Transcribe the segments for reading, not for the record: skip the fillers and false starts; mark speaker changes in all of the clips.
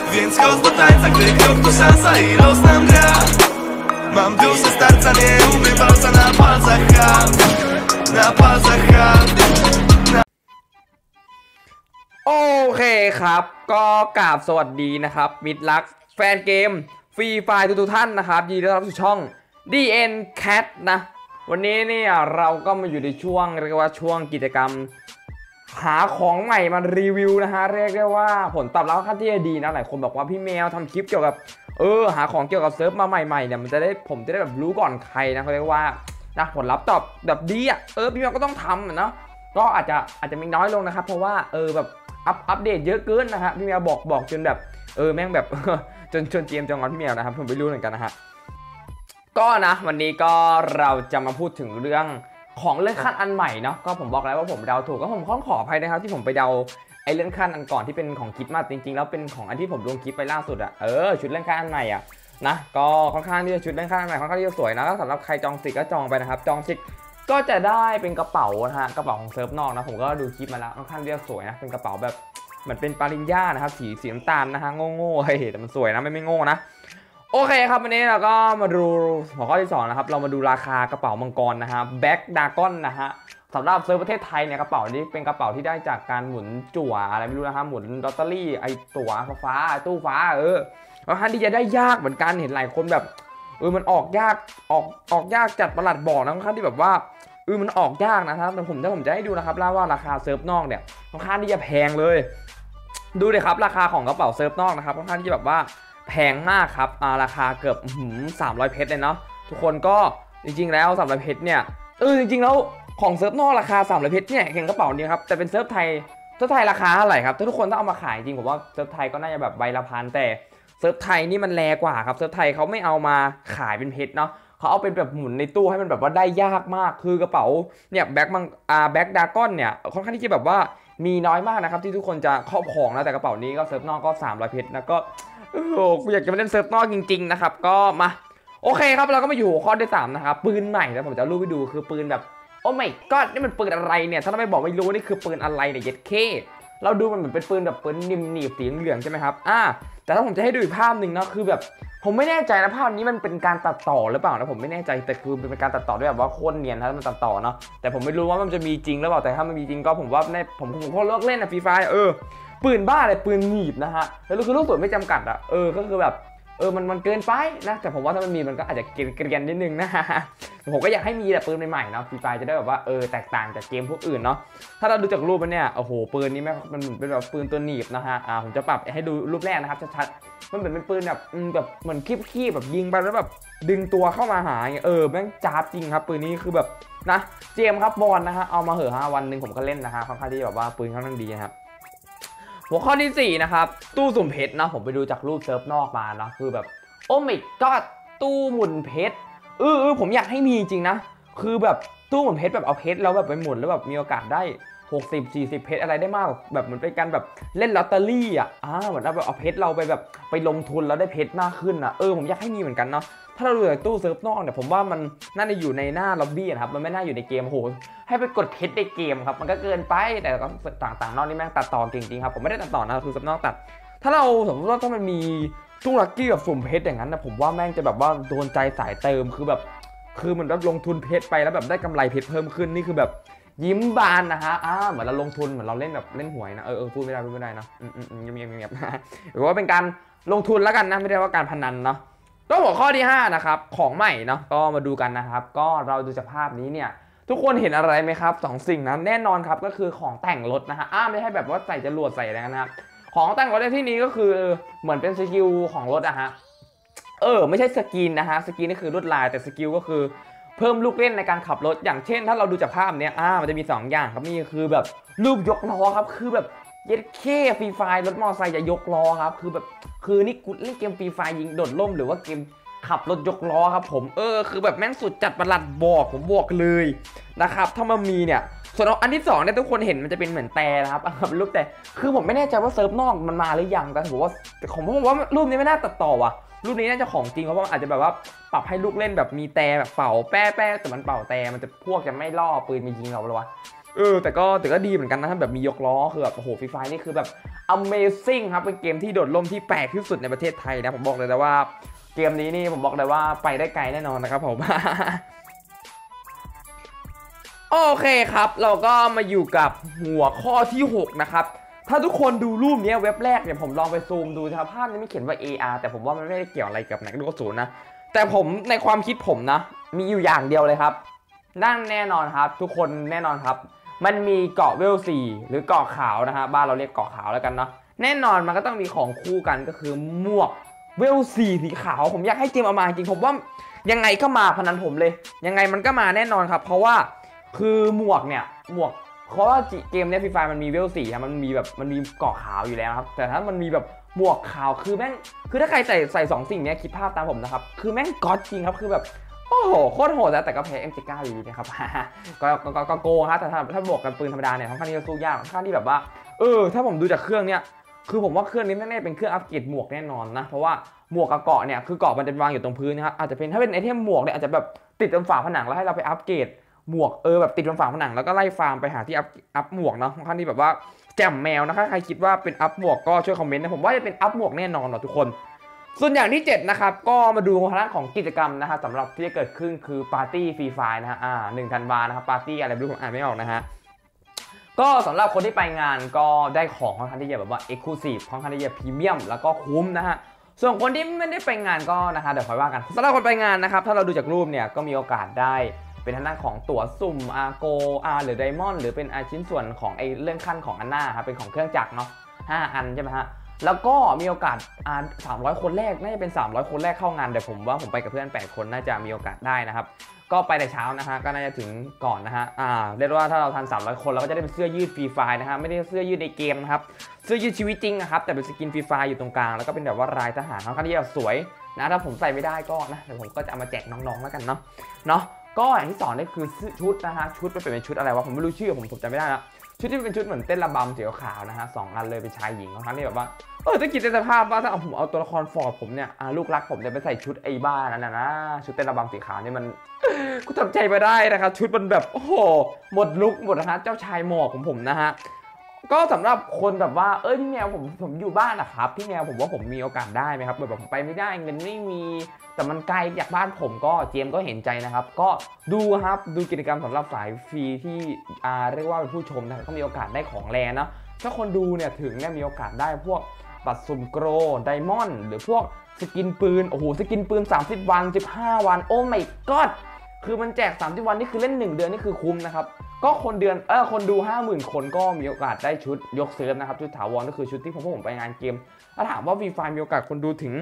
Speaker 1: Więc chodź do tańca, gdy krok to szansa i los nam gra. Mam duszę starca, nie umiem walca na palcach hand. Na palcach hand.
Speaker 2: โอเคครับก็กราบสวัสดีนะครับมิตรรักแฟนเกมฟรีไฟล์ทุกท่านนะครับยินดีต้อนรับสู่ช่อง DN Cat นะวันนี้เนี่ยเราก็มาอยู่ในช่วงเรียกว่าช่วงกิจกรรมหาของใหม่มารีวิวนะฮะเรียกได้ว่าผลตอบรับค่อนข้างที่จะดีนะหลายคนบอกว่าพี่แมวทำคลิปเกี่ยวกับหาของเกี่ยวกับเซิร์ฟมาใหม่ๆเนี่ยมันจะได้ผมจะได้แบบรู้ก่อนใครนะเขาเรียกว่านะผลลัพธ์ตอบแบบดีอ่ะพี่แมวก็ต้องทำเนาะก็อาจจะมีน้อยลงนะครับเพราะว่าแบบอัปเดตเยอะเกินนะฮะพี่แมวบอกจนแบบแม่งแบบ จนเจียมจงอนพี่แมวนะครับผมไม่รู้เหมือนกันนะฮะก็นะวันนี้ก็เราจะมาพูดถึงเรื่องของเลื่อนขั้นอันใหม่เนาะก็ผมบอกแล้วว่าผมเดาถูกก็ผมขออภัยนะครับที่ผมไปเดาไอ้เลื่อนขั้นอันก่อนที่เป็นของคิดมาจริงๆแล้วเป็นของอันที่ผมลงคลิปไปล่าสุดอะชุดเลื่อนขั้นอันใหม่อะนะก็ค่อนข้างที่จะชุดเลื่อนขั้นอันใหม่ค่อนข้างที่จะสวยนะสำหรับใครจองสิทธิ์ก็จองไปนะครับจองสิทธิ์ก็จะได้เป็นกระเป๋านะฮะกระเป๋าของเซิร์ฟนอกนะผมก็ดูคลิปมาแล้วค่อนข้างที่จะสวยนะเป็นกระเป๋าแบบเหมือนเป็นปาริญญานะครับสีน้ำตาลนะฮะโง่ๆเฮ้ยแต่มันสวยนะไม่โง่นะโอเคครับวันนี้เราก็มาดูหัวข้อที่2นะครับเรามาดูราคากระเป๋ามังกรนะฮะแบ็กดากอนนะฮะสำหรับเซิร์ฟประเทศไทยเนี่ยกระเป๋านี้เป็นกระเป๋าที่ได้จากการหมุนจั่วอะไรไม่รู้นะฮะหมุนลอตเตอรี่ไอตั๋วฟ้าตู้ฟ้าแล้วท่านที่จะได้ยากเหมือนกันเห็นหลายคนแบบมันออกยากออกยากจัดประหลัดบอกนะค่อนข้างที่แบบว่ามันออกยากนะครับแต่ผมจะให้ดูนะครับว่าราคาเซิร์ฟนอกเนี่ยค่อนข้างที่จะแพงเลยดูเลยครับราคาของกระเป๋าเซิร์ฟนอกนะครับค่อนข้างที่จะแบบว่าแพงมากครับราคาเกือบ300 เพชรเลยเนาะทุกคนก็จริงๆแล้ว300 เพชรเนี่ยจริงๆแล้วของเซิร์ฟนอกราคา300 เพชรเนี่ยเห็นกระเป๋านี้ครับแต่เป็นเซิร์ฟไทยราคาเท่าไหร่ครับถ้าทุกคนต้องเอามาขายจริงผมว่าเซิร์ฟไทยก็น่าจะแบบใบละพันแต่เซิร์ฟไทยนี่มันแรงกว่าครับเซิร์ฟไทยเขาไม่เอามาขายเป็นเพชรเนาะเขาเอาเป็นแบบหมุนในตู้ให้มันแบบว่าได้ยากมากคือกระเป๋าเนี่ยแบ็คดากอนเนี่ยค่อนข้างที่จะแบบว่ามีน้อยมากนะครับที่ทุกคนจะครอบครองนะแต่กระเป๋านี้ก็เซิร์ฟนอกก็300 เพชรนะก็กูอยากจะมาเล่นเซิร์ฟนอกจริงๆนะครับก็มาโอเคครับเราก็มาอยู่ข้อที่3นะครับปืนใหม่แล้วผมจะรูปให้ดูคือปืนแบบโอ้ไม่ก็นี่มันปืนอะไรเนี่ยถ้าเราไม่บอกไม่รู้นี่คือปืนอะไรเนี่ยเย็ดเคเราดูมันเหมือนเป็นปืนแบบปืนนิ่มหนีบสีเหลืองใช่ไหมครับแต่ถ้าผมจะให้ดูอีกภาพหนึ่งนะคือแบบผมไม่แน่ใจนะภาพนี้มันเป็นการตัดต่อหรือเปล่านะผมไม่แน่ใจแต่คือเป็นการตัดต่อด้วยแบบว่าโคตรเนียนนะมันตัดต่อเนาะแต่ผมไม่รู้ว่ามันจะมีจริงหรือเปล่าแต่ถ้ามันมีจริงก็ผมว่าผมเลิกเล่นนะฟรีไฟร์ปืนบ้าอะไรปืนหนีบนะฮะแล้วคือลูกศรไม่จำกัดก็คือแบบมันเกินไปนะแต่ผมว่าถ้ามันมีมันก็อาจจะเกรียนนิดนึงนะฮะผมก็อยากให้มีแต่ปืนใหม่ๆเนาะฟรีไฟร์จะได้แบบว่าแตกต่างจากเกมพวกอื่นเนาะถ้าเราดูจากรูปมันเนี่ยโอ้โหปืนนี้มันเป็นแบบปืนตัวหนีบนะฮะผมจะปรับให้ดูรูปแรกนะครับชัดๆมันเหมือนเป็นปืนแบบเหมือนคีบแบบยิงไปแล้วแบบดึงตัวเข้ามาหาอย่างเงี้ยแม่งจ้าบจริงครับปืนนี้คือแบบนะเจมครับบอลนะฮะเอามาเหอะวันหนึ่งผมก็เล่นนะฮะค่อนข้างที่แบบว่าปืนค่อนข้างดีนะครับหัวข้อที่4นะครับตู้สุ่มเพชรนะผมไปดูจากรูปเซิร์ฟนอกมานะคือแบบโอ้ไม่ก็ตู้หมุนเพชรผมอยากให้มีจริงนะคือแบบตู้หมุนเพชรแบบเอาเพชรแล้วแบบไปหมุนแล้วแบบมีโอกาสได้60-40 เพชรอะไรได้มากแบบเหมือนเป็นการแบบเล่นลอตเตอรี่เหมือนเอาเพชรเราไปลงทุนแล้วได้เพชรมากขึ้นผมอยากให้มีเหมือนกันเนาะถ้าเราดูจากตู้เซิร์ฟนอกเนี่ยผมว่ามันน่าจะอยู่ในหน้าล็อบบี้นะครับมันไม่น่าอยู่ในเกมโหให้ไปกดเพชรในเกมครับมันก็เกินไปแต่ก็ต่างๆนอกนี่แม่งตัดต่อจริงๆครับผมไม่ได้ตัดต่อนะคือเซิร์ฟนอกตัดถ้าเราสมมติว่าถ้ามันมีตู้ลัคกี้แบบสุ่มเพชรอย่างนั้นนะผมว่าแม่งจะแบบว่าโดนใจสายเติมคือมันลงทุนเพชรไปแล้วแบบได้กำไรเพชรเพิ่มขึ้นนี่คือแบบยิ้มบานนะฮะเหมือนเราลงทุนเหมือนเราเล่นแบบเล่นหวยนะพูดไม่ได้นะเงียบหรือว่าเป็นการลงทุนแล้วกันนะไม่ได้ว่าการพนันเนาะก็หัวข้อที่5นะครับของใหม่เนาะก็มาดูกันนะครับก็เราดูจากภาพนี้เนี่ยทุกคนเห็นอะไรไหมครับ2 สิ่งนั้นแน่นอนครับก็คือของแต่งรถนะฮะไม่ใช่แบบว่าใส่จรวดใส่อะไรนะครับของแต่งรถในที่นี้ก็คือเหมือนเป็นสกิลของรถฮะไม่ใช่สกินนะฮะสกินนี่คือลวดลายแต่สกิลก็คือเพิ่มลูกเล่นในการขับรถอย่างเช่นถ้าเราดูจากภาพเนี้ยมันจะมี2อย่างครับนี่คือแบบรูปยกล้อครับคือแบบเย็ดเคฟรีไฟร์รถมอเตอร์ไซค์จะยกล้อครับคือนี่กูเล่นเกมฟรีไฟร์ยิงโดดล่มหรือว่าเกมขับรถยกล้อครับผมคือแบบแม่งสุดจัดประหลัดผมบอกเลยนะครับถ้ามันมีเนี่ยส่วนอันที่2เนี่ยทุกคนเห็นมันจะเป็นเหมือนแต่นะครับรูปแต่คือผมไม่แน่ใจว่าเซิร์ฟนอกมันมาหรือยังแต่ผมว่ารูปนี้ไม่น่าตัดต่อว่ะรูปนี้น่าจะของจริงเพราะว่าอาจจะแบบว่าปรับให้ลูกเล่นแบบมีแต่แบบเป่าแป้แต่มันเป่าแต่มันจะพวกจะไม่ล่อปืนมายิงเราหรอวะแต่ก็ดีเหมือนกันนะแบบมียกล้อคือแบบโอ้โหฟรีไฟนี่คือแบบ Amazing ครับเป็นเกมที่โดดร่มที่แปลกที่สุดในประเทศไทยนะผมบอกเลยนะว่าเกมนี้นี่ผมบอกเลยว่าไปได้ไกลแน่นอนนะครับผม โอเคครับเราก็มาอยู่กับหัวข้อที่6นะครับถ้าทุกคนดูรูปนี้เว็บแรกเนี่ยผมลองไปซูมดูนะครับภาพนี้ไม่เขียนว่า AR แต่ผมว่ามันไม่ได้เกี่ยวอะไรกับไหนก็ศูนย์นะแต่ผมในความคิดผมนะมีอยู่อย่างเดียวเลยครับนั่นแน่นอนครับทุกคนแน่นอนครับมันมีเกาะเวล4หรือเกาะขาวนะฮะบ้านเราเรียกเกาะขาวแล้วกันเนาะแน่นอนมันก็ต้องมีของคู่กันก็คือหมวกเวล4สีขาวผมอยากให้เกมเอามาจริงผมว่ายังไงก็มาพนันผมเลยยังไงมันก็มาแน่นอนครับเพราะว่าคือหมวกเพราะว่าเกมเนี้ยฟรีไฟมันมีเวล4ครับมันมีเกาะขาวอยู่แล้วครับแต่ถ้ามันมีแบบหมวกขาวคือแม่งคือถ้าใครใส่2 สิ่งนี้คิดภาพตามผมนะครับคือแม่งก๊อตจริงครับคือแบบโอ้โหโคตรโหดแล้วแต่ก็แพ้ M79 อยู่ดีนะครับ ก็โกงครับแต่ถ้าบวกกันปืนธรรมดาเนี่ยค่อนข้างที่จะสู้ยากค่อนข้างที่แบบว่าถ้าผมดูจากเครื่องเนี้ยคือผมว่าเครื่องนี้แน่ๆเป็นเครื่องอัปเกรดหมวกแน่นอนนะเพราะว่าหมวกกับเกาะเนี่ยคือเกาะมันจะวางอยู่ตรงพื้นนะครับอาจจะเป็นถ้าเป็นไอเทมหมวกเนี่ยอาจจะแบบติดตรงฝาผนังแล้วให้เราไปอัปเกรดหมวกแบบติดบนฝาผนังแล้วก็ไล่ฟาร์มไปหาที่อัพหมวกเนาะค่อนข้างที่แบบว่าแจ่มแมวนะคะใครคิดว่าเป็นอัพหมวกก็ช่วยคอมเมนต์นะผมว่าจะเป็นอัพหมวกแน่นอนเนาะทุกคนส่วนอย่างที่7นะครับก็มาดูทางด้านของกิจกรรมนะฮะสำหรับที่จะเกิดขึ้นคือปาร์ตี้ฟรีไฟนะฮะ1 ธันวานะครับปาร์ตี้อะไรไม่รู้ผมอ่านไม่ออกนะฮะก็สำหรับคนที่ไปงานก็ได้ของค่อนข้างที่จะแบบว่าเอ็กซ์คลูซีฟค่อนข้างที่จะพรีเมียมแล้วก็คุ้มนะฮะส่วนคนที่ไม่ได้ไปงานก็นะคะเดี๋ยวค่อยว่ากันสำหรับคนไปงานนะครับถ้าเราดูจากรูปเนี่ยก็มีโอกาสได้เป็นทางด้านของตั๋วสุ่มโกหรือไดมอนด์หรือเป็นชิ้นส่วนของไอเรื่องขั้นของอันน่าครับเป็นของเครื่องจักรเนาะ5 อันใช่ไหมฮะแล้วก็มีโอกาส300 คนแรกน่าจะเป็น300 คนแรกเข้างานแต่ผมว่าผมไปกับเพื่อน8 คนน่าจะมีโอกาสได้นะครับก็ไปแต่เช้านะฮะก็น่าจะถึงก่อนนะฮะเรียกว่าถ้าเราทัน300 คนเราก็จะได้เป็นเสื้อยืดฟรีไฟนะฮะไม่ได้เสื้อยืดในเกมนะครับเสื้อยืดชีวิตจริงนะครับแต่เป็นสกินฟรีไฟอยู่ตรงกลางแล้วก็เป็นแบบว่าลายทหารค่อนข้างที่จะสวยนะถ้าผมใส่ไม่ได้ก็นะเดี๋ยวผมก็จะเอามาแจกน้องๆแล้วกันเนาะก็อย่างที่2นี่คือชุดนะฮะชุดเป็นชุดอะไรวะผมไม่รู้ชื่อผมจำไม่ได้แล้วชุดที่เป็นชุดเหมือนเต้นระบำสีขาวนะฮะ2 อันเลยเป็นชายหญิงค่อนข้างที่แบบว่าถ้าคิดในสภาพว่าถ้าผมเอาตัวละครฟอร์ดผมเนี่ยลูกรักผมจะไปใส่ชุดไอ้บ้านั่นนะชุดเต้นระบำสีขาวนี่มันกูทำใจไม่ได้นะครับชุดมันแบบโอ้โหหมดลุคหมดนะฮะเจ้าชายหมอกของผมนะฮะก็สำหรับคนแบบว่าพี่แมวผมอยู่บ้านนะครับพี่แมวผมว่าผมมีโอกาสได้ไหมครับแบบผมไปไม่ได้เงินไม่มีแต่มันไกลจากบ้านผมก็เจมก็เห็นใจนะครับก็ดูครับดูกิจกรรมสำหรับสายฟรีที่เรียกว่าเป็นผู้ชมนะครับก็มีโอกาสได้ของแรงนะถ้าคนดูเนี่ยถึงเนี่ยมีโอกาสได้พวกบัตรสุ่มโกลไดมอนด์หรือพวกสกินปืนโอ้โหสกินปืน30 วัน15 วันโอ้ my god คือมันแจก30 วันนี่คือเล่น1 เดือนนี่คือคุ้มนะครับก็คนดู 50,000 คนก็มีโอกาสได้ชุดยกเซิร์ฟนะครับชุดถาวรก็คือชุดที่ผมไปงานเกมถ้าถามว่าฟรีไฟมีโอกาสคนดูถึง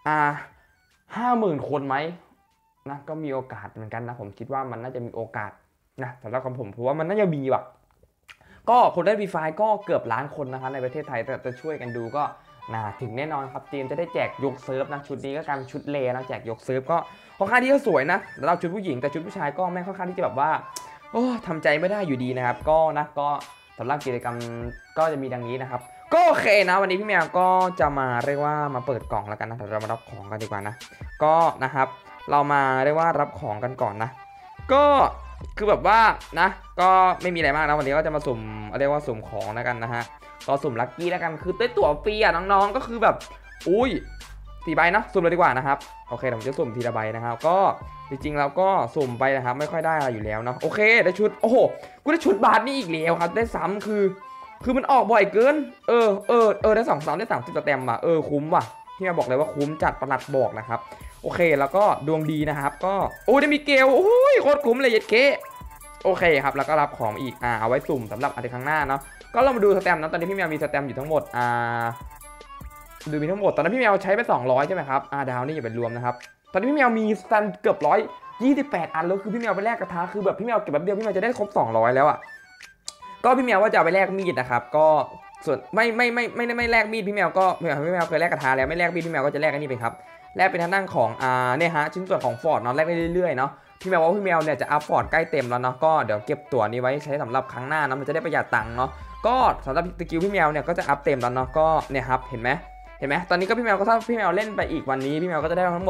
Speaker 2: 50,000 คนไหมนะก็มีโอกาสเหมือนกันนะผมคิดว่ามันน่าจะมีโอกาสนะสำหรับผมว่ามันน่าจะมีแบบก็คนได้ฟรีไฟก็เกือบล้านคนนะคะในประเทศไทยแต่จะช่วยกันดูก็ถึงแน่นอนครับทีมจะได้แจกยกเซิร์ฟนะชุดนี้ก็การชุดเลนะแจกยกเซิร์ฟก็ค่อนข้างที่จะสวยนะเราชุดผู้หญิงแต่ชุดผู้ชายก็ไม่ค่อนข้างที่จะแบบว่าทำใจไม่ได้อยู่ดีนะครับก็สำหรับกิจกรรมก็จะมีดังนี้นะครับก็โอเคนะวันนี้พี่แมวก็จะมาเรียกว่ามาเปิดกล่องแล้วกันนะเรามารับของกันดีกว่านะก็นะครับเรามาเรียกว่ารับของกันก่อนนะก็คือแบบว่านะก็ไม่มีอะไรมากนะวันนี้ก็จะมาสุ่มเรียกว่าสุ่มของแล้วกันนะฮะก็สุ่มลัคกี้แล้วกันคือได้ตั๋วฟรีน้องๆก็คือแบบ4 ใบนะสุ่มเลยดีกว่านะครับโอเคผมจะสุ่มทีละใบนะครับก็จริงๆแล้วก็สุ่มไปนะครับไม่ค่อยได้อะไรอยู่แล้วเนาะโอเคได้ชุดโอ้โหกูได้ชุดบาทนี่อีกแล้วครับได้ซ้ำคือมันออกบ่อยเกินได้2 ซ้ำได้30 สแตมป์ว่ะคุ้มว่ะที่มาบอกเลยว่าคุ้มจัดประหลัดบอกนะครับโอเคแล้วก็ดวงดีนะครับก็ได้มีเกลโอ้ยโคตรคุ้มเลยเย็ดเคโอเคครับแล้วก็รับของอีกเอาไว้สุ่มสำหรับอาทิตย์ข้างหน้าเนาะก็เรามาดูสแตมป์นะตอนนี้พี่แมวมีสแตมป์อยู่ทั้งหมดดูมีทั้งหมดตอนนั้นพี่แมวใช้ไป200ใช่ไหมครับดาวนี่อย่าไปรวมนะครับตอนนี้พี่แมวมีสแตมป์เกือบ128 อันแล้วคือพี่แมวไปแลกกระทะคือแบบพี่แมวเก็บแบบเดียวพี่แมวจะได้ครบ200แล้วอ่ะก็พี่แมวว่าจะเอาไปแลกมีดนะครับก็ส่วนไม่แลกมีดพี่แมวก็พี่แมวเคยแลกกระทะแล้วไม่แลกมีดพี่แมวก็จะแลกอันนี้ไปครับแลกเป็นทางด้านของเนี่ยฮะชิ้นส่วนของฟอร์ดเนาะแลกได้เรื่อยๆเนาะพี่แมวว่าพี่แมวเนี่ยจะอัพฟอร์ดใกล้เต็มแล้วเนาะก็เดี๋ยวเก็บตั๋วนี้ไว้ใช้สำหรับครั้งหน้านะมันจะได้ประหยัดตังค์เนาะก็สำหรับสกิลพี่แมวเนี่ยก็จะอัพเต็มแล้วเนาะก็เนี่ยครับเห็นไหมตอนนี้ก็พี่แมวก็ถ้าพี่แมวเล่นไปอีกวันนี้พี่แมวก็จะได้ทั้งหมด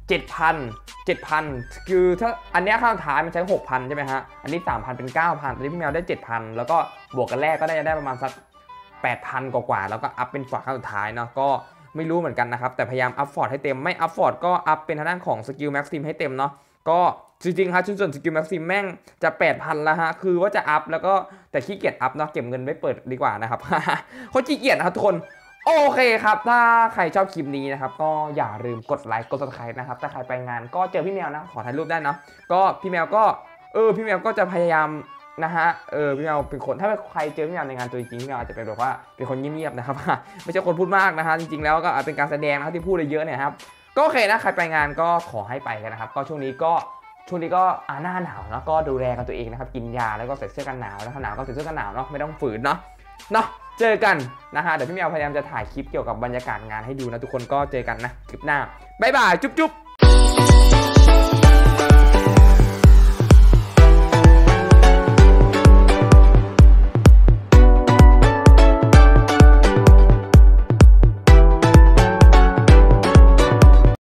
Speaker 2: 7,000คือถ้าอันนี้ข้างท้ายมันใช้ 6,000 ใช่ไหมฮะอันนี้ 3,000 เป็น 9,000ตอนนี้พี่แมวได้ 7,000 แล้วก็บวกกันแรกก็ได้ประมาณสัก 8,000 กว่าแล้วก็อัพเป็นฟอร์ดขั้นสุดท้ายเนาะก็ไม่รู้เหมือนกันนะครับแต่พยายามอัพฟอร์ดให้เต็มไม่อัพฟอร์ดก็อัพเป็นทางด้านของสกิลแม็กซิมให้เต็มเนาะก็จริงๆครับชิ้นส่วนสกิลแม็กซิมแม่งจะ 8,000 แล้วฮะคือว่าจะอัพแล้วก็แต่ขี้เกียจอัพเนาะเก็บเงินไว้เปิดดีกว่านะครับ โคตรขี้เกียจนะครับทุกคนโอเคครับถ้าใครชอบคลิปนี้นะครับก็อย่าลืมกดไลค์กด Subscribe นะครับถ้าใครไปงานก็เจอพี่แมวนะขอถ่ายรูปได้เนาะก็พี่แมวก็พี่แมวก็จะพยายามนะฮะพี่แมวเป็นคนถ้าใครเจอพี่แมวในงานตัวจริงพี่แมวอาจจะเป็นแบบว่าเป็นคนเงียบๆนะครับ ไม่ใช่คนพูดมากนะฮะจริงๆแล้วก็เป็นการแสดงนะครับที่พูดเยอะเนี่ยครับก็โอเคนะใครไปงานก็ขอให้ไปกันนะครับก็ช่วงนี้ก็หน้าหนาวแล้วก็ดูแลกันตัวเองนะครับกินยาแล้วก็ใส่เสื้อกันหนาวแล้วหนาวก็ใส่เสื้อกันหนาวเนาะไม่ต้องฝืนเนาะเจอกันนะฮะเดี๋ยวพี่แมวพยายามจะถ่ายคลิปเกี่ยวกับบรรยากาศงานให้ดูนะทุกคนก็เจอกันนะคลิปหน้าบ๊ายบายจุ๊บ